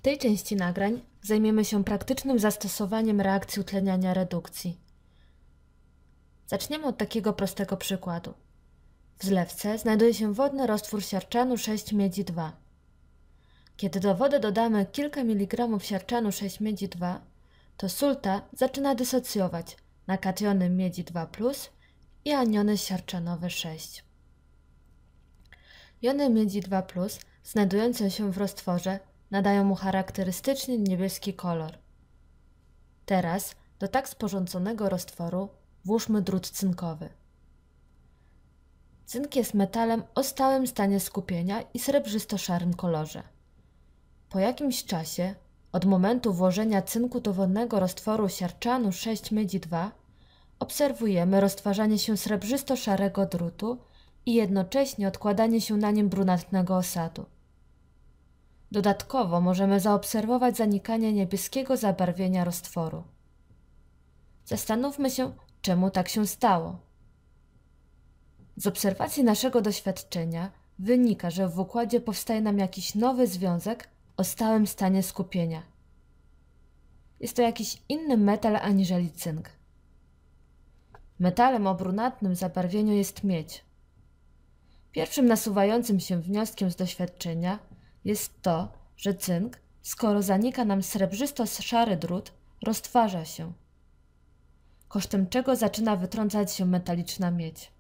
tej części nagrań zajmiemy się praktycznym zastosowaniem reakcji utleniania redukcji. Zaczniemy od takiego prostego przykładu. W zlewce znajduje się wodny roztwór siarczanu 6 miedzi 2. Kiedy do wody dodamy kilka miligramów siarczanu 6 miedzi 2, to sól ta zaczyna dysocjować na kationy miedzi 2+ i aniony siarczanowe 6. Jony miedzi 2+, znajdujące się w roztworze, nadają mu charakterystyczny niebieski kolor. Teraz do tak sporządzonego roztworu włóżmy drut cynkowy. Cynk jest metalem o stałym stanie skupienia i srebrzysto-szarym kolorze. Po jakimś czasie, od momentu włożenia cynku do wodnego roztworu siarczanu 6 miedzi 2, obserwujemy roztwarzanie się srebrzysto-szarego drutu i jednocześnie odkładanie się na nim brunatnego osadu. Dodatkowo możemy zaobserwować zanikanie niebieskiego zabarwienia roztworu. Zastanówmy się, czemu tak się stało. Z obserwacji naszego doświadczenia wynika, że w układzie powstaje nam jakiś nowy związek o stałym stanie skupienia. Jest to jakiś inny metal aniżeli cynk. Metalem o brunatnym zabarwieniu jest miedź. Pierwszym nasuwającym się wnioskiem z doświadczenia jest to, że cynk, skoro zanika nam srebrzysto-szary drut, roztwarza się, kosztem czego zaczyna wytrącać się metaliczna miedź.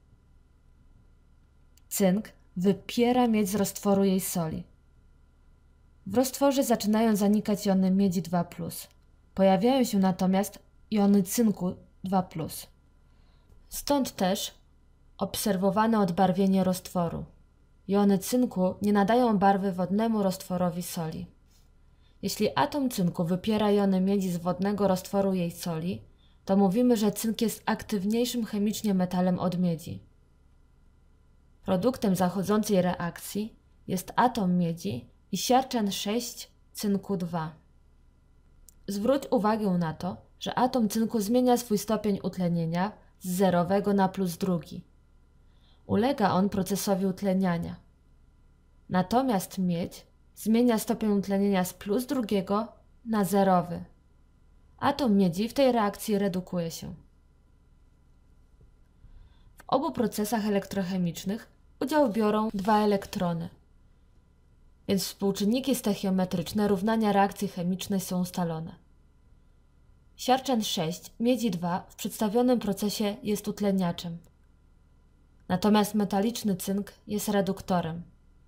Cynk wypiera miedź z roztworu jej soli. W roztworze zaczynają zanikać jony miedzi 2+. Pojawiają się natomiast jony cynku 2+. Stąd też obserwowane odbarwienie roztworu. Jony cynku nie nadają barwy wodnemu roztworowi soli. Jeśli atom cynku wypiera jony miedzi z wodnego roztworu jej soli, to mówimy, że cynk jest aktywniejszym chemicznie metalem od miedzi. Produktem zachodzącej reakcji jest atom miedzi i siarczan 6 cynku 2. Zwróć uwagę na to, że atom cynku zmienia swój stopień utlenienia z zerowego na +2. Ulega on procesowi utleniania. Natomiast miedź zmienia stopień utlenienia z +2 na zerowy. Atom miedzi w tej reakcji redukuje się. W obu procesach elektrochemicznych udział biorą dwa elektrony, więc współczynniki stoichiometryczne równania reakcji chemicznej są ustalone. Siarczan 6 miedzi 2 w przedstawionym procesie jest utleniaczem, natomiast metaliczny cynk jest reduktorem.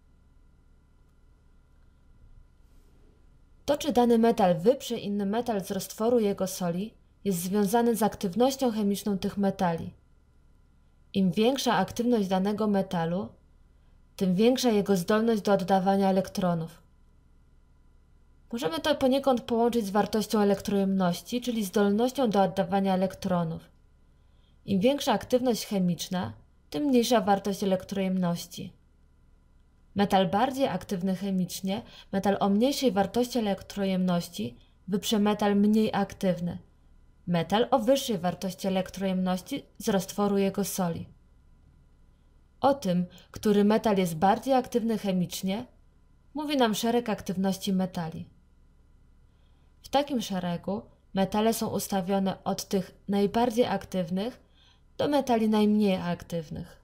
To, czy dany metal wyprze inny metal z roztworu jego soli, jest związane z aktywnością chemiczną tych metali. Im większa aktywność danego metalu, tym większa jego zdolność do oddawania elektronów. Możemy to poniekąd połączyć z wartością elektrojemności, czyli zdolnością do oddawania elektronów. Im większa aktywność chemiczna, tym mniejsza wartość elektrojemności. Metal bardziej aktywny chemicznie, metal o mniejszej wartości elektrojemności, wyprze metal mniej aktywny, metal o wyższej wartości elektrojemności z roztworu jego soli. O tym, który metal jest bardziej aktywny chemicznie, mówi nam szereg aktywności metali. W takim szeregu metale są ustawione od tych najbardziej aktywnych do metali najmniej aktywnych.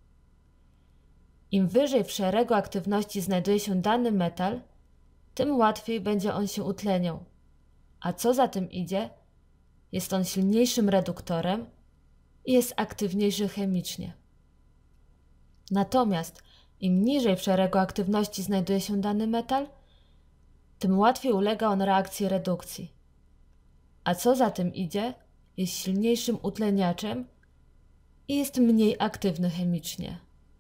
Im wyżej w szeregu aktywności znajduje się dany metal, tym łatwiej będzie on się utleniał, a co za tym idzie, jest on silniejszym reduktorem i jest aktywniejszy chemicznie. Natomiast im niżej w szeregu aktywności znajduje się dany metal, tym łatwiej ulega on reakcji redukcji, a co za tym idzie, jest silniejszym utleniaczem i jest mniej aktywny chemicznie.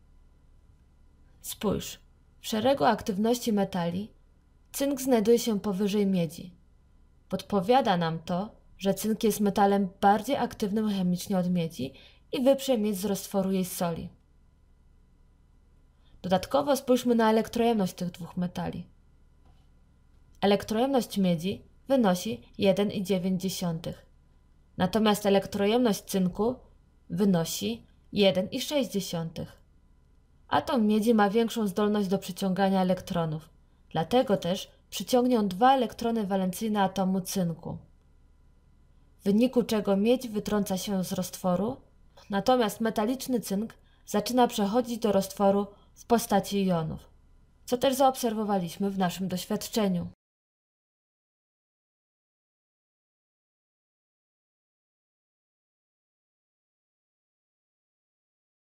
Spójrz, w szeregu aktywności metali cynk znajduje się powyżej miedzi. Podpowiada nam to, że cynk jest metalem bardziej aktywnym chemicznie od miedzi i wyprze miedź z roztworu jej soli. Dodatkowo spójrzmy na elektrojemność tych dwóch metali. Elektrojemność miedzi wynosi 1,9, natomiast elektrojemność cynku wynosi 1,6. Atom miedzi ma większą zdolność do przyciągania elektronów, dlatego też przyciągną 2 elektrony walencyjne atomu cynku, w wyniku czego miedź wytrąca się z roztworu, natomiast metaliczny cynk zaczyna przechodzić do roztworu w postaci jonów, co też zaobserwowaliśmy w naszym doświadczeniu.